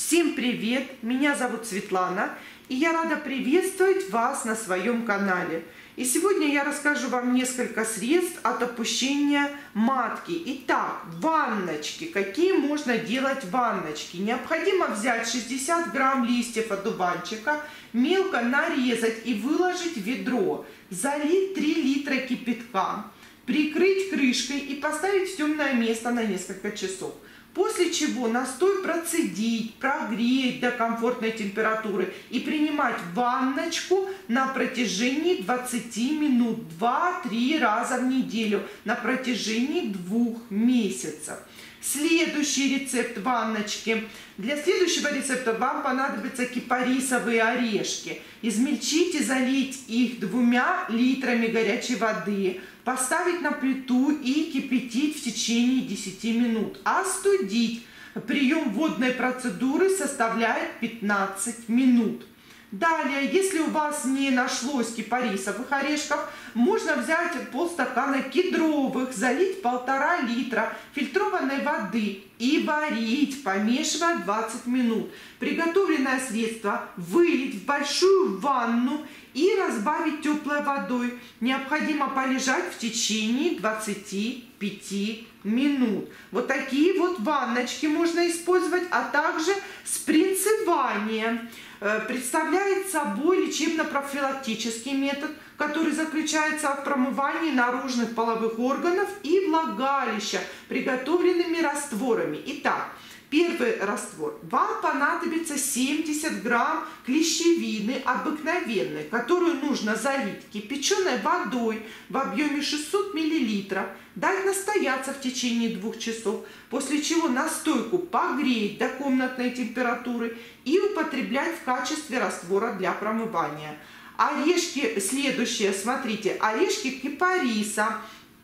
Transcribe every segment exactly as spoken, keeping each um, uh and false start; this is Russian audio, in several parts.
Всем привет! Меня зовут Светлана, и я рада приветствовать вас на своем канале. И сегодня я расскажу вам несколько средств от опущения матки. Итак, ванночки. Какие можно делать ванночки? Необходимо взять шестьдесят грамм листьев одуванчика, мелко нарезать и выложить в ведро, залить три литра кипятка, прикрыть крышкой и поставить в темное место на несколько часов. После чего настой процедить, прогреть до комфортной температуры и принимать ванночку на протяжении двадцати минут, два-три раза в неделю на протяжении двух месяцев. Следующий рецепт ванночки. Для следующего рецепта вам понадобятся кипарисовые орешки. Измельчить и залить их двумя литрами горячей воды. Поставить на плиту и кипятить в течение десяти минут. Остудить. Прием водной процедуры составляет пятнадцать минут. Далее, если у вас не нашлось кипарисовых орешков, можно взять полстакана кедровых, залить полтора литра фильтрованной воды и варить, помешивая двадцать минут. Приготовленное средство вылить в большую ванну и разбавить теплой водой. Необходимо полежать в течение двадцати пяти минут. Вот такие вот ванночки можно использовать, а также спринцевание. Представляет собой лечебно-профилактический метод, который заключается в промывании наружных половых органов и влагалища приготовленными растворами. Итак, первый раствор. Вам понадобится семьдесят грамм клещевины обыкновенной, которую нужно залить кипяченой водой в объеме шестьсот миллилитров, дать настояться в течение двух часов, после чего настойку погреть до комнатной температуры и употреблять в качестве раствора для промывания. Орешки следующие, смотрите, орешки кипариса.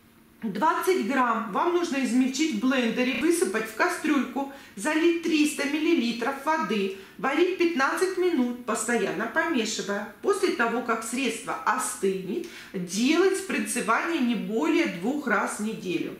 двадцать грамм вам нужно измельчить в блендере, высыпать в кастрюльку, залить триста миллилитров воды, варить пятнадцать минут, постоянно помешивая. После того, как средство остынет, делать спринцевание не более двух раз в неделю.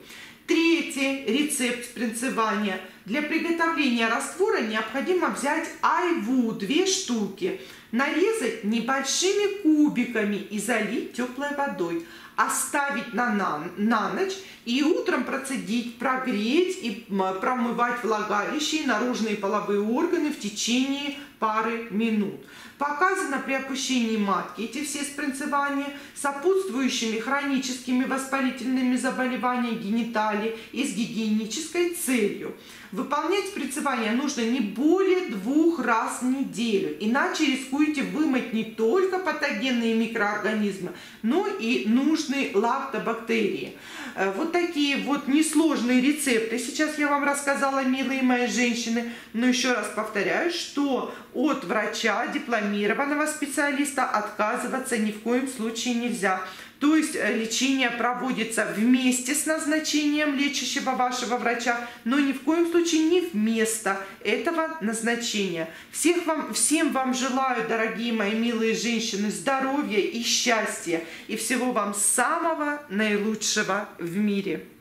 Третий рецепт спринцевания. Для приготовления раствора необходимо взять айву две штуки, нарезать небольшими кубиками и залить теплой водой. Оставить на, на, на ночь и утром процедить, прогреть и промывать влагалище и наружные половые органы в течение пары минут. Показано при опущении матки эти все спринцевания сопутствующими хроническими воспалительными заболеваниями гениталий и с гигиенической целью. Выполнять спринцевание нужно не более двух раз в неделю, иначе рискуете вымыть не только патогенные микроорганизмы, но и нужные лактобактерии. Вот такие вот несложные рецепты сейчас я вам рассказала, милые мои женщины, но еще раз повторяю, что от врача, дипломированного специалиста, отказываться ни в коем случае нельзя. То есть лечение проводится вместе с назначением лечащего вашего врача, но ни в коем случае не вместо этого назначения. Всех вам, всем вам желаю, дорогие мои милые женщины, здоровья и счастья, и всего вам самого наилучшего в мире.